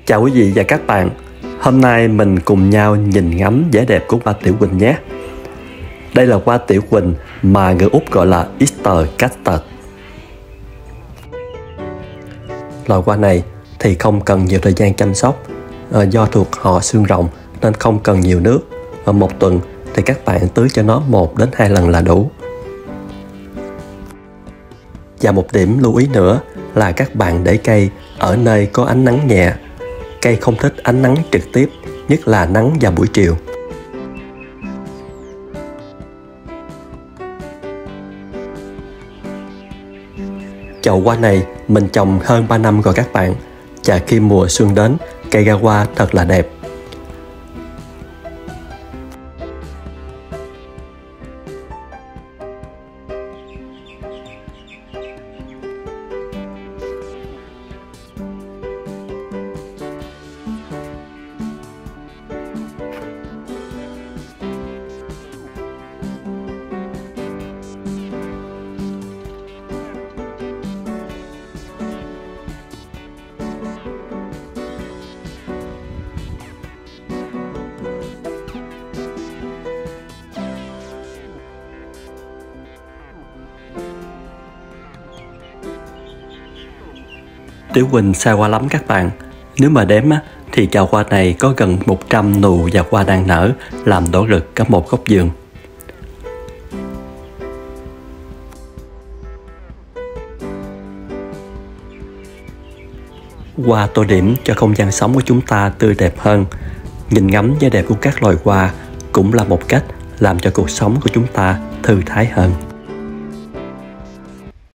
Chào quý vị và các bạn. Hôm nay mình cùng nhau nhìn ngắm vẻ đẹp của hoa tiểu quỳnh nhé. Đây là hoa tiểu quỳnh mà người Úc gọi là Easter Custard. Loài hoa này thì không cần nhiều thời gian chăm sóc, do thuộc họ xương rồng nên không cần nhiều nước. Một tuần thì các bạn tưới cho nó 1 đến 2 lần là đủ. Và một điểm lưu ý nữa là các bạn để cây ở nơi có ánh nắng nhẹ. Cây không thích ánh nắng trực tiếp, nhất là nắng vào buổi chiều. Chậu hoa này mình trồng hơn 3 năm rồi các bạn. Và khi mùa xuân đến, cây ra hoa thật là đẹp. Tiểu quỳnh xa hoa lắm các bạn. Nếu mà đếm thì chậu hoa này có gần 100 nụ và hoa đang nở, làm đỏ rực cả một góc vườn. Hoa tô điểm cho không gian sống của chúng ta tươi đẹp hơn. Nhìn ngắm vẻ đẹp của các loài hoa cũng là một cách làm cho cuộc sống của chúng ta thư thái hơn.